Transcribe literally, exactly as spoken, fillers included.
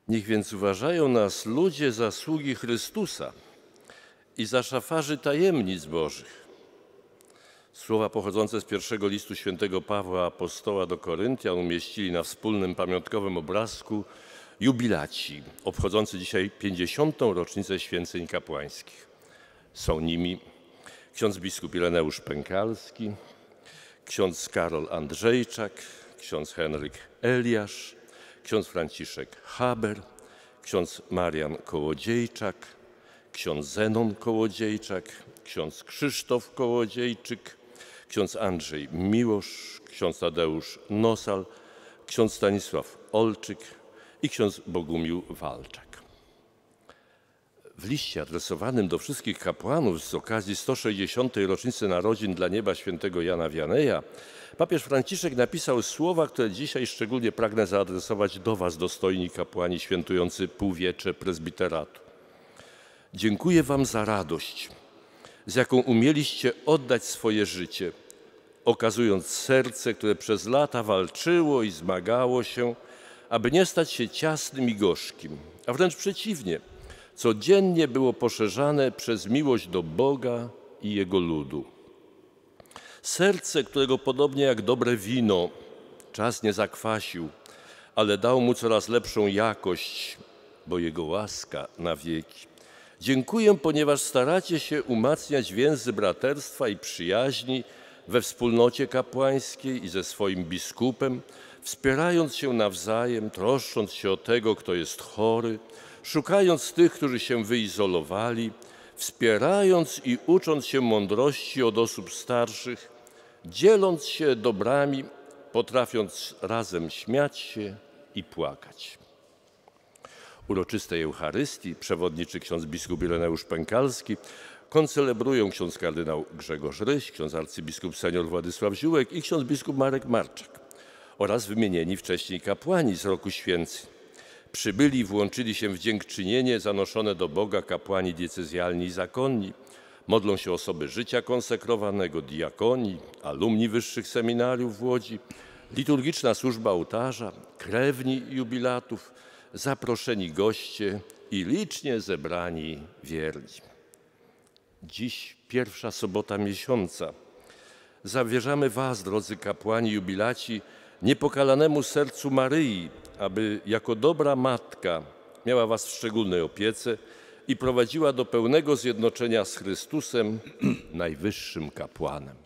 Niech więc uważają nas ludzie za sługi Chrystusa i za szafarzy tajemnic Bożych. Słowa pochodzące z pierwszego listu świętego Pawła apostoła do Koryntian umieścili na wspólnym pamiątkowym obrazku jubilaci, obchodzący dzisiaj pięćdziesiątą rocznicę święceń kapłańskich. Są nimi ksiądz biskup Ireneusz Pękalski, ksiądz Karol Andrzejczak, ksiądz Henryk Eliasz, ksiądz Franciszek Haber, ksiądz Marian Kołodziejczak, ksiądz Zenon Kołodziejczak, ksiądz Krzysztof Kołodziejczyk, ksiądz Andrzej Miłosz, ksiądz Tadeusz Nosal, ksiądz Stanisław Olczyk i ksiądz Bogumił Walczak. W liście adresowanym do wszystkich kapłanów z okazji sto sześćdziesiątej rocznicy narodzin dla nieba świętego Jana Wianeja papież Franciszek napisał słowa, które dzisiaj szczególnie pragnę zaadresować do was, dostojni kapłani świętujący półwiecze prezbiteratu. Dziękuję wam za radość, z jaką umieliście oddać swoje życie, okazując serce, które przez lata walczyło i zmagało się, aby nie stać się ciasnym i gorzkim, a wręcz przeciwnie, codziennie było poszerzane przez miłość do Boga i Jego ludu. Serce, którego podobnie jak dobre wino czas nie zakwasił, ale dał mu coraz lepszą jakość, bo Jego łaska na wieki. Dziękuję, ponieważ staracie się umacniać więzy braterstwa i przyjaźni we wspólnocie kapłańskiej i ze swoim biskupem, wspierając się nawzajem, troszcząc się o tego, kto jest chory, szukając tych, którzy się wyizolowali, wspierając i ucząc się mądrości od osób starszych, dzieląc się dobrami, potrafiąc razem śmiać się i płakać. Uroczystej Eucharystii przewodniczy ksiądz biskup Ireneusz Pękalski, koncelebrują ksiądz kardynał Grzegorz Ryś, ksiądz arcybiskup senior Władysław Ziółek i ksiądz biskup Marek Marczak oraz wymienieni wcześniej kapłani z roku święceń. Przybyli i włączyli się w dziękczynienie zanoszone do Boga kapłani diecezjalni i zakonni. Modlą się osoby życia konsekrowanego, diakoni, alumni wyższych seminariów w Łodzi, liturgiczna służba ołtarza, krewni jubilatów, zaproszeni goście i licznie zebrani wierni. Dziś pierwsza sobota miesiąca. Zawierzamy was, drodzy kapłani jubilaci, niepokalanemu sercu Maryi, aby jako dobra matka miała was w szczególnej opiece i prowadziła do pełnego zjednoczenia z Chrystusem, najwyższym kapłanem.